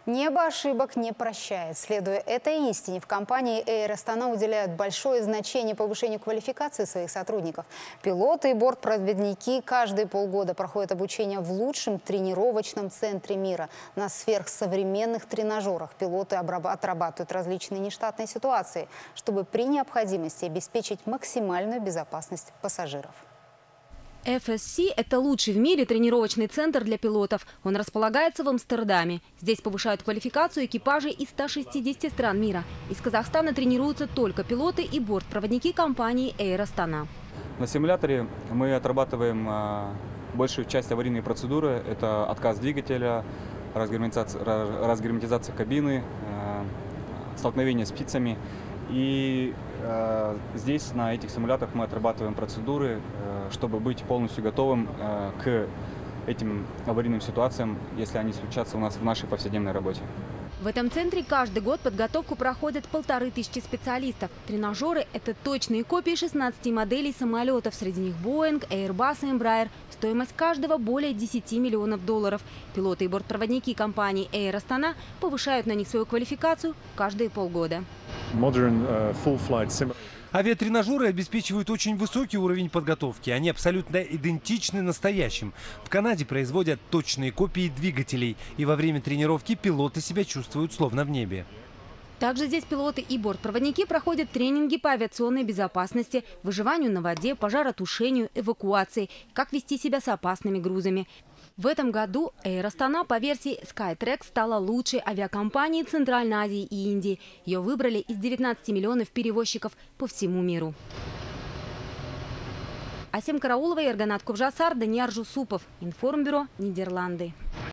Небо ошибок не прощает. Следуя этой истине, в компании Air Astana уделяют большое значение повышению квалификации своих сотрудников. Пилоты и бортпроводники каждые полгода проходят обучение в лучшем тренировочном центре мира. На сверхсовременных тренажерах пилоты отрабатывают различные нештатные ситуации, чтобы при необходимости обеспечить максимальную безопасность пассажиров. FSC – это лучший в мире тренировочный центр для пилотов. Он располагается в Амстердаме. Здесь повышают квалификацию экипажей из 160 стран мира. Из Казахстана тренируются только пилоты и бортпроводники компании Air Astana. На симуляторе мы отрабатываем большую часть аварийной процедуры. Это отказ двигателя, разгерметизация кабины, столкновение с птицами. И здесь, на этих симуляторах, мы отрабатываем процедуры, чтобы быть полностью готовым к этим аварийным ситуациям, если они случатся у нас в нашей повседневной работе. В этом центре каждый год подготовку проходят 1500 специалистов. Тренажеры – это точные копии 16 моделей самолетов. Среди них Boeing, Airbus и Embraer. Стоимость каждого более 10 миллионов долларов. Пилоты и бортпроводники компании Air Astana повышают на них свою квалификацию каждые полгода. Авиатренажеры обеспечивают очень высокий уровень подготовки. Они абсолютно идентичны настоящим. В Канаде производят точные копии двигателей. И во время тренировки пилоты себя чувствуют словно в небе. Также здесь пилоты и бортпроводники проходят тренинги по авиационной безопасности, выживанию на воде, пожаротушению, эвакуации, как вести себя с опасными грузами. В этом году Air Astana по версии Skytrax стала лучшей авиакомпанией Центральной Азии и Индии. Ее выбрали из 19 миллионов перевозчиков по всему миру. Асем Караулова, Эрганат Кубжасар, Данияр Жусупов. Информбюро, Нидерланды.